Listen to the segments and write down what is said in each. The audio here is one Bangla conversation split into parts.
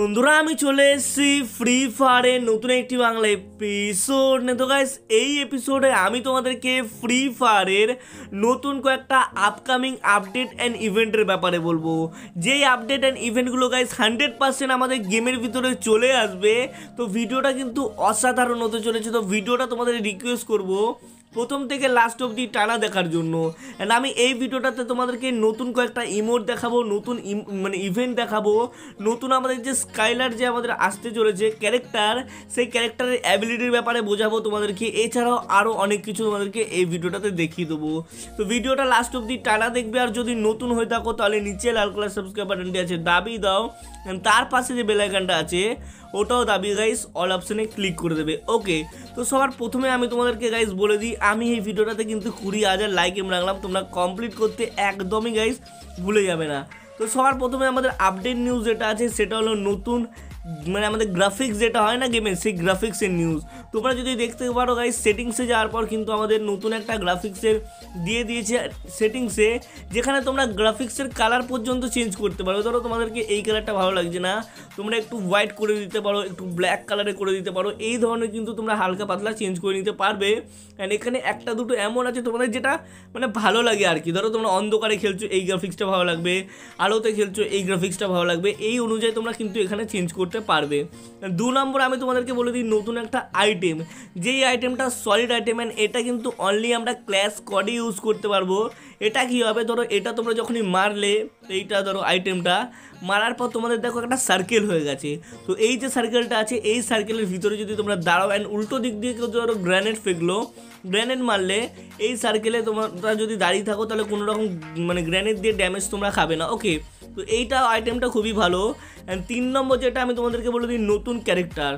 বন্ধুরা আমি চলে এসেছি ফ্রি ফায়ারের নতুন একটি বাংলা এপিসোড নিয়ে। তো গাইস এই এপিসোডে আমি তোমাদেরকে ফ্রি ফায়ারের নতুন কয়েকটা আপকামিং আপডেট অ্যান্ড ইভেন্টের ব্যাপারে বলবো। যেই আপডেট অ্যান্ড ইভেন্টগুলো গাইস 100% আমাদের গেমের ভিতরে চলে আসবে। তো ভিডিওটা কিন্তু অসাধারণ হতে চলেছে। তো ভিডিওটা তোমাদের রিকোয়েস্ট করবো প্রথম থেকে লাস্ট অবধি টানা দেখার জন্য। অ্যান্ড আমি এই ভিডিওটাতে তোমাদেরকে নতুন কয়েকটা ইমোট দেখাবো, নতুন ইভেন্ট দেখাবো, নতুন আমাদের যে স্কাইলার যে আমাদের আসতে চলেছে ক্যারেক্টার, সেই ক্যারেক্টারের অ্যাবিলিটির ব্যাপারে বোঝাবো তোমাদেরকে। এছাড়াও আরও অনেক কিছু তোমাদেরকে এই ভিডিওটাতে দেখিয়ে দেবো। তো ভিডিওটা লাস্ট অবধি টানা দেখবে। আর যদি নতুন হয়ে থাকো তাহলে নিচে লাল কালার সাবস্ক্রাইব বাটনটি আছে, দাবিয়ে দাও। তার পাশে যে বেল আইকনটা আছে ওটাও দাবি গাইস অল অপশানে ক্লিক করে দেবে। ওকে, তো সবার প্রথমে আমি তোমাদেরকে গাইস বলে দিই, আমি এই ভিডিওটাতে কিন্তু 20,000 লাইক এম রাখলাম। তোমরা কমপ্লিট করতে একদমই গাইস ভুলে যাবে না। তো সবার প্রথমে আমাদের আপডেট নিউজ যেটা আছে সেটা হলো নতুন আমাদের গ্রাফিক্স যেটা হয় না গেমে, সেই গ্রাফিক্সের নিউজ। তোমরা যদি দেখতে পারো গাইস সেটিংসে যাওয়ার পর কিন্তু আমাদের নতুন একটা গ্রাফিক্সের দিয়ে দিয়েছে সেটিংসে, যেখানে তোমরা গ্রাফিক্সের কালার পর্যন্ত চেঞ্জ করতে পারো। ধরো তোমাদেরকে এই কালারটা ভালো লাগছে না, তোমরা একটু হোয়াইট করে দিতে পারো, একটু ব্ল্যাক কালারে করে দিতে পারো। এই ধরনের কিন্তু তোমরা হালকা পাতলা চেঞ্জ করে নিতে পারবে। অ্যান্ড এখানে একটা দুটো এমন আছে তোমাদের যেটা ভালো লাগে আর কি। ধরো তোমরা অন্ধকারে খেলছো এই গ্রাফিক্সটা ভালো লাগবে, আলোতে খেলছো এই গ্রাফিক্সটা ভালো লাগবে, এই অনুযায়ী তোমরা কিন্তু এখানে চেঞ্জ করতে পারবে। 2 নম্বর আমি তোমাদেরকে বলে দিই নতুন একটা আইটেম, যেই আইটেমটা সলিড আইটেম। অ্যান্ড এটা কিন্তু অনলি আমরা ক্ল্যাশ স্কোয়াডে ইউজ করতে পারবো। এটা কি হবে, ধরো এটা তোমরা যখনই মারলে, এইটা ধরো আইটেমটা মারার পর তোমাদের দেখো একটা সার্কেল হয়ে গেছে। তো এই যে সার্কেলটা আছে এই সার্কেলের ভিতরে যদি তোমরা দাঁড়াও অ্যান্ড উল্টো দিক দিয়ে কেউ ধরো গ্রেনেড ফেকলো, গ্রেনেড মারলে এই সার্কেলে তোমরা যদি দাঁড়িয়ে থাকো তাহলে কোনো রকম গ্রেনেড দিয়ে ড্যামেজ তোমরা খাবে না। ওকে, তো এইটা আইটেমটা খুবই ভালো। অ্যান্ড 3 নম্বর যেটা আমি তোমাদেরকে বলে দিই নতুন ক্যারেক্টার।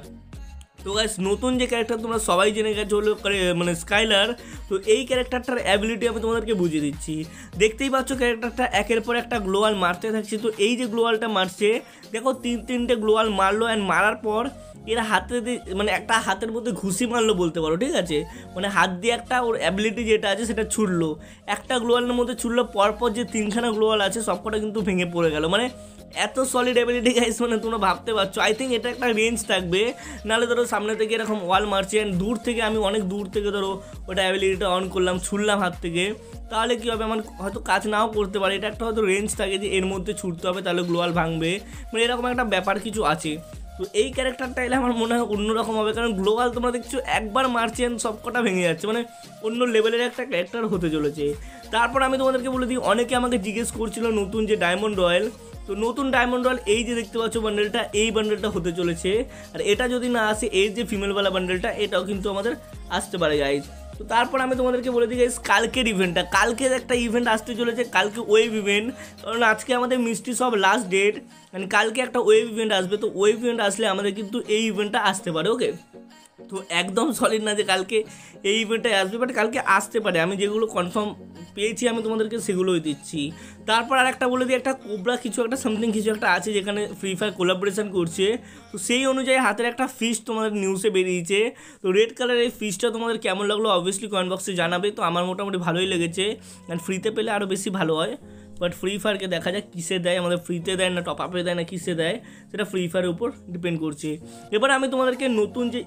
তো গাইস নতুন যে ক্যারেক্টার তোমরা সবাই জেনে গেছো হলো স্কাইলার। তো এই ক্যারেক্টারটার অ্যাবিলিটি আমি তোমাদেরকে বুঝিয়ে দিচ্ছি। দেখতেই পাচ্ছ ক্যারেক্টারটা একের পর একটা গ্লোয়াল মারতে থাকছে। তো এই যে গ্লোয়ালটা মারছে দেখো 3-3টে গ্লোয়াল মারলো। অ্যান্ড মারার পর এরা হাতে একটা হাতের মধ্যে ঘুষি মারলো বলতে পারো, ঠিক আছে। হাত দিয়ে একটা ওর অ্যাবিলিটি যেটা আছে সেটা ছুড়লো, একটা গ্লোয়ালের মধ্যে ছুড়লো, পরপর যে 3খানা গ্লোয়াল আছে সবকটা কিন্তু ভেঙে পড়ে গেল। এত সলিড অ্যাবিলিটি গাইস, তোমরা ভাবতে পারছো। আই থিঙ্ক এটা একটা রেঞ্জ থাকবে, নাহলে ধরো সামনে থেকে এরকম ওয়াল মারছে অ্যান্ড দূর থেকে আমি অনেক দূর থেকে ধরো ওটা অ্যাবিলিটিটা অন করলাম, ছুড়লাম হাত থেকে, তাহলে কী হবে আমার হয়তো কাজ নাও করতে পারে। এটা একটা হয়তো রেঞ্জ থাকে যে এর মধ্যে ছুটতে হবে তাহলে গ্লোয়াল ভাঙবে, এরকম একটা ব্যাপার কিছু আছে। তো এই ক্যারেক্টারটা এলে আমার মনে হয় অন্যরকম হবে, কারণ গ্লোবাল তোমরা দেখছো একবার মারছেন সবকটা ভেঙে যাচ্ছে, অন্য লেভেলের একটা ক্যারেক্টার হতে চলেছে। তারপর আমি তোমাদেরকে বলে দিই, অনেকে আমাকে জিজ্ঞেস করছিল নতুন যে ডায়মন্ড রয়্যাল। তো নতুন ডায়মন্ড রয়্যাল এই যে দেখতে পাচ্ছ বান্ডেলটা, এই বান্ডেলটা হতে চলেছে। আর এটা যদি না আসে এই যে ফিমেলওয়ালা বান্ডেলটা, এটাও কিন্তু আমাদের আসতে পারে গাইজ। তো তারপর আমি তোমাদেরকে বলে দিই গাইজ কালকের ইভেন্টটা, কালকের একটা ইভেন্ট আসতে চলেছে, কালকে ওয়েভ ইভেন্ট। কারণ আজকে আমাদের মিষ্টি সব লাস্ট ডেট, মানে কালকে একটা ওয়েভ ইভেন্ট আসবে। তো ওয়েভ ইভেন্ট আসলে আমাদের কিন্তু এই ইভেন্টটা আসতে পারে। ওকে, তো একদম সলিড না যে কালকে এই ইভেন্টটাই আসবে, বাট কালকে আসতে পারে। আমি যেগুলো কনফার্ম পেয়েছি আমি তোমাদেরকে সেগুলোই দিচ্ছি। তারপর আর একটা বলে দিই, একটা কোবরা কিছু একটা সামথিং কিছু একটা আছে যেখানে ফ্রি ফায়ার কোলাবোরেশন করছে। তো সেই অনুযায়ী হাতের একটা ফিস্ট তোমাদের নিউজে বেরিয়েছে। তো রেড কালারের এই ফিস্টটা তোমাদের কেমন লাগলো অবভিয়াসলি কমেন্ট বক্সে জানাবে। তো আমার মোটামুটি ভালোই লেগেছে, অ্যান্ড ফ্রিতে পেলে আরও বেশি ভালো হয়। বাট ফ্রি ফায়ারকে দেখা যাক কিসে দেয়, আমাদের ফ্রিতে দেয় না টপ আপে দেয় না কিসে দেয়, সেটা ফ্রি ফায়ারের উপর ডিপেন্ড করছে। এবার আমি তোমাদেরকে নতুন যে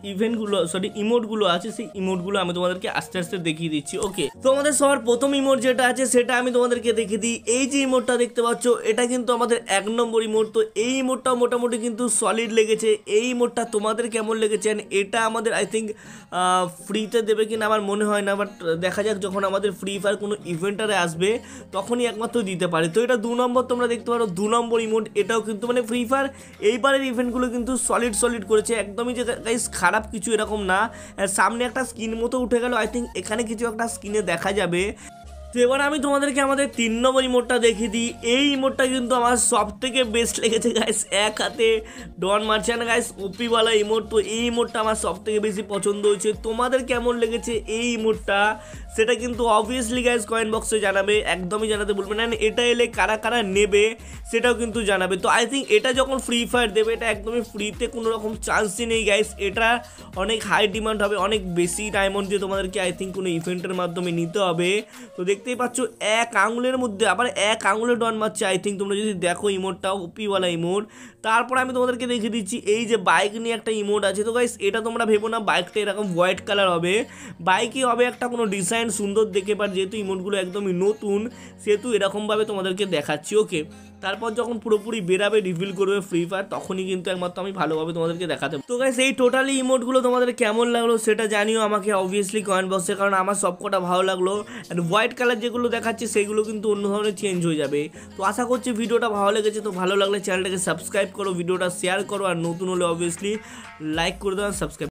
ইমোটগুলো আছে সেই ইমোটগুলো আমি তোমাদেরকে আস্তে আস্তে দেখিয়ে দিচ্ছি। ওকে, তো আমাদের সবার প্রথম ইমোট যেটা আছে সেটা আমি তোমাদেরকে দেখিয়ে দিই। এই যে ইমোটটা দেখতে পাচ্ছ এটা কিন্তু আমাদের 1 নম্বর ইমোট। তো এই ইমোটটাও মোটামুটি কিন্তু সলিড লেগেছে। এই ইমোটটা তোমাদের কেমন লেগেছে? এটা আমাদের আই থিঙ্ক ফ্রিতে দেবে কিনা আমার মনে হয় না, বাট দেখা যাক যখন আমাদের ফ্রি ফায়ার কোনো ইভেন্টারে আসবে তখনই একমাত্র দিতে পারে। তো এটা 2 নম্বর তোমরা দেখতে পারো, 2 নম্বর ইমোট। এটাও কিন্তু ফ্রি ফায়ার এইবারের ইভেন্টগুলো কিন্তু সলিড করেছে, একদমই যে গাইস খারাপ কিছু এরকম না। সামনে একটা স্কিন মতো উঠে গেল, আই থিঙ্ক এখানে কিছু একটা স্কিনে দেখা যাবে। তো এবার আমি তোমাদেরকে আমাদের 3 নম্বর ইমোটটা দেখিয়ে দিই। এই ইমোটটা কিন্তু আমার সব থেকে বেস্ট লেগেছে গাইস, এক হাতে ডন মারছে না গাইস, ওপিওয়ালা ইমোট। তো এই ইমোটটা আমার সব থেকে বেশি পছন্দ হয়েছে। তোমাদের কেমন লেগেছে এই ইমোটটা সেটা কিন্তু অবভিয়াসলি গাইস কমেন্ট বক্সে জানাবে, একদমই জানাতে ভুলবে না। এটা এলে কারা কারা নেবে সেটাও কিন্তু জানাবে। তো আই থিঙ্ক এটা যখন ফ্রি ফায়ার দেবে এটা একদমই ফ্রিতে কোনো রকম চান্সই নেই গাইস, এটা অনেক হাই ডিমান্ড হবে, অনেক বেশি ডায়মন্ড দিয়ে তোমাদেরকে আই থিঙ্ক কোনো ইভেন্টের মাধ্যমে নিতে হবে। তো দেখতেই পাচ্ছ এক আঙুলের মধ্যে আবার এক আঙুলে ডন মারছে। আই থিঙ্ক তোমরা যদি দেখো ইমোটটা ওপিওয়ালা ইমোট। তারপর আমি তোমাদেরকে দেখিয়ে দিচ্ছি এই যে বাইক নিয়ে একটা ইমোট আছে। তো গাইস এটা তোমরা ভেবো না বাইকটা এরকম হোয়াইট কালার হবে, বাইকই হবে একটা কোনো ডিজাইন সুন্দর দেখে। বাট যেহেতু ইমোটগুলো একদমই নতুন সেহেতু এরকমভাবে তোমাদেরকে দেখাচ্ছি। ওকে, তারপর যখন পুরোপুরি বেরাবে রিভিল করবে ফ্রি ফায়ার তখনই কিন্তু একমাত্র আমি ভালোভাবে তোমাদেরকে দেখাতে। তো গাইস এই টোটালি ইমোটগুলো তোমাদের কেমন লাগলো সেটা জানিও আমাকে অবভিয়াসলি কমেন্ট বক্সে, কারণ আমার সবকটা ভালো লাগলো। অ্যান্ড হোয়াইট কালার যেগুলো দেখাচ্ছে সেগুলো কিন্তু অন্য ধরনের চেঞ্জ হয়ে যাবে। তো আশা করছি ভিডিওটা ভালো লেগেছে। তো ভালো লাগলে চ্যানেলটাকে সাবস্ক্রাইব করো, ভিডিওটা শেয়ার করো, আর নতুন হলে অবভিয়াসলি লাইক করে দাও, সাবস্ক্রাইব।